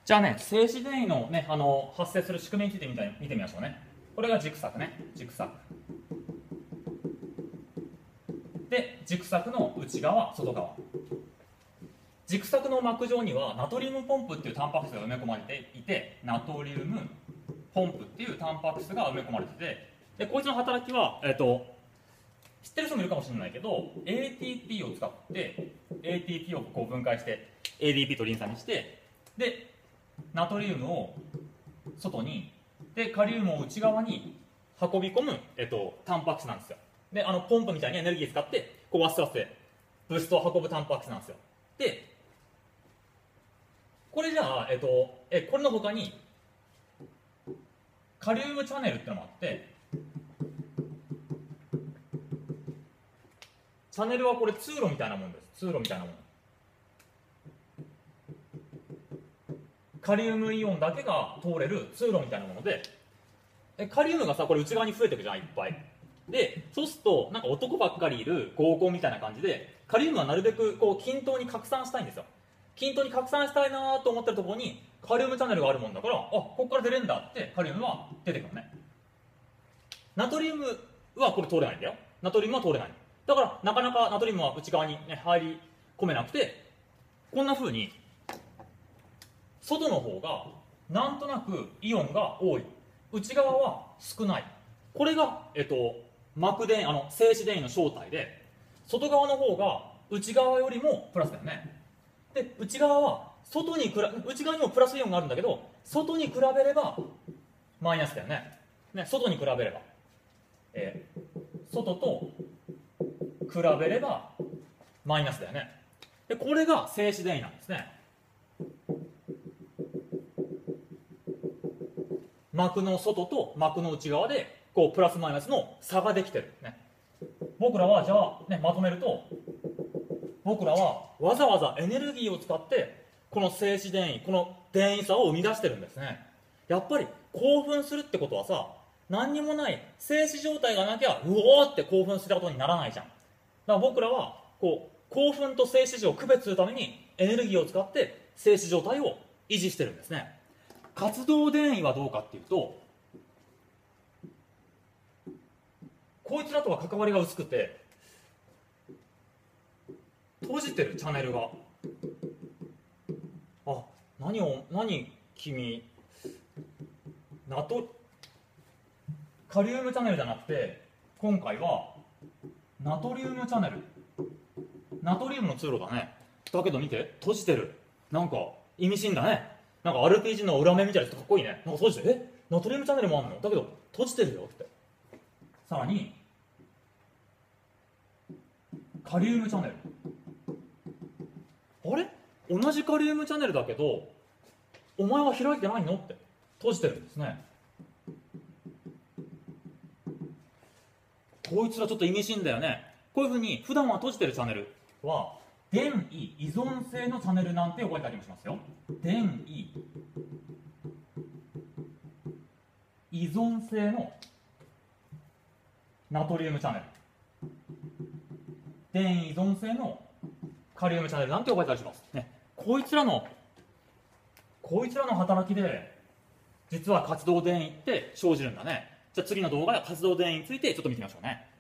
じゃあね、静止電位のね、発生する仕組みについて見てみましょうね。これが軸索ね、軸索。で、軸索の内側、外側。軸索の膜状にはナトリウムポンプっていうタンパク質が埋め込まれていて、ナトリウムポンプっていうタンパク質が埋め込まれてて、でこいつの働きは、知ってる人もいるかもしれないけど、 ATP を使って ATP をこう分解して ADP とリン酸にして、でナトリウムを外に、でカリウムを内側に運び込む、タンパク質なんですよ。でポンプみたいにエネルギー使ってこうワスワスで物質を運ぶタンパク質なんですよ。でこれじゃあ、これの他にカリウムチャネルってのもあって、チャネルはこれ通路みたいなもんです。通路みたいなもん。カリウムイオンだけが通れる通路みたいなもので、カリウムがさこれ内側に増えていくじゃん、いっぱい。でそうするとなんか男ばっかりいる合コンみたいな感じで、カリウムはなるべくこう均等に拡散したいんですよ。均等に拡散したいなと思ってるところにカリウムチャネルがあるもんだから、あ、ここから出れんだってカリウムは出てくるね。ナトリウムはこれ通れないんだよ。ナトリウムは通れない。だからなかなかナトリウムは内側に、ね、入り込めなくて、こんな風に外の方がなんとなくイオンが多い、内側は少ない。これが、膜電静止電位の正体で、外側の方が内側よりもプラスだよね。で内側は内側にもプラスイオンがあるんだけど、外に比べればマイナスだよね。外に比べれば、外と比べればマイナスだよね。でこれが静止電位なんですね。膜の外と膜の内側でこうプラスマイナスの差ができてる、ね、僕らはじゃあ、ね、まとめると、僕らはわざわざエネルギーを使ってこの静止電位、この電位差を生み出してるんですね。やっぱり興奮するってことはさ、何にもない静止状態がなきゃうおーって興奮することにならないじゃん。だから僕らはこう興奮と静止時を区別するためにエネルギーを使って静止状態を維持してるんですね。活動電位はどうかっていうと、こいつらとは関わりが薄くて、閉じてるチャンネルが、あ、何君カリウムチャンネルじゃなくて今回はナトリウムチャンネル、ナトリウムの通路だね。だけど見て、閉じてる。なんか意味深だね。なんか RPG の裏面みたいな人かっこいいね。なんか閉じてる、ナトリウムチャンネルもあんのだけど閉じてるよって。さらにカリウムチャンネル、あれ同じカリウムチャンネルだけどお前は開いてないのって閉じてるんですね。こいつらちょっと意味深だよね。こういうふうに普段は閉じてるチャンネルは電位依存性のチャンネルなんて呼ばれたりもしますよ。電位依存性のナトリウムチャンネル、電位依存性のカリウムチャンネルなんて呼ばれたりします、ね、こいつらの働きで実は活動電位って生じるんだね。じゃあ次の動画で活動電位についてちょっと見てみましょうね。